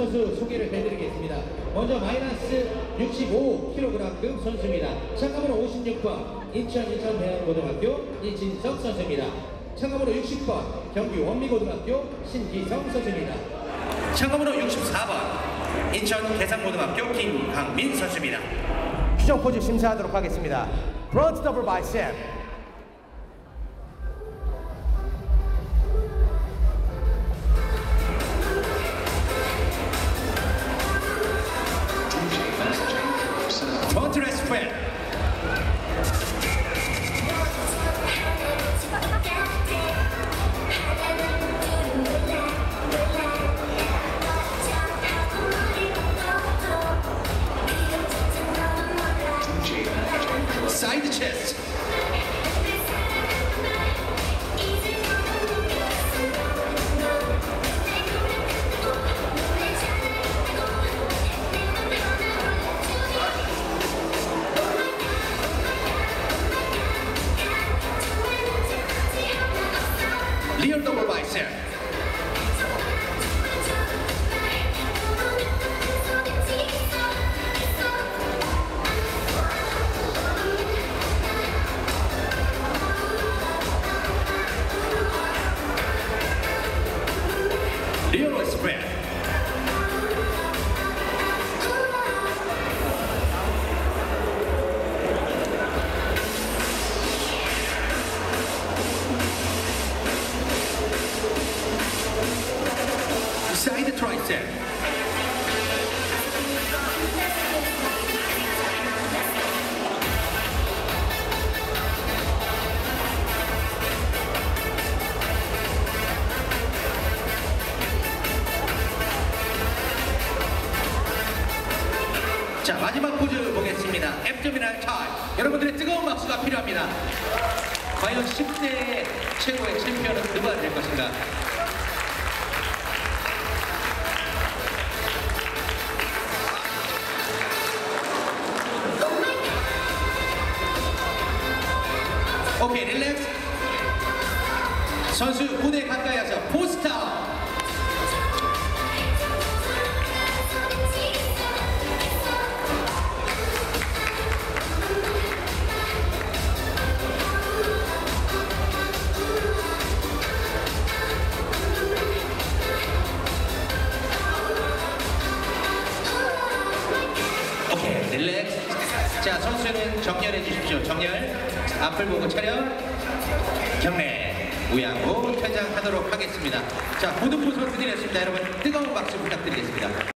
선수 소개를 해드리겠습니다. 먼저 마이너스 65kg급 선수입니다. 참가번호 56번 인천대학고등학교 이진석 선수입니다. 참가번호 60번 경기 원미고등학교 신기성 선수입니다. 참가번호 64번 인천 계산고등학교 김강민 선수입니다. 규정 포즈 심사하도록 하겠습니다. 프론트 더블 바이셉. 프론트 레스 프레드. 사이드 체스트. 리얼 더블 바이셉. 리얼 스프레드. 사이드 트라이셉. 자, 마지막 포즈 보겠습니다. 앱도미널 타임. 여러분들의 뜨거운 박수가 필요합니다. 과연 10대 최고의 챔피언은 누가 될 것인가? 오케이, 릴렉스. 선수 무대 가까이 와서 포스터. 오케이, 릴렉스. 자, 선수는 정렬해 주십시오. 정렬. 앞을 보고 차렷. 경례. 우양호 퇴장하도록 하겠습니다. 자, 모든 선수들이었습니다. 여러분 뜨거운 박수 부탁드리겠습니다.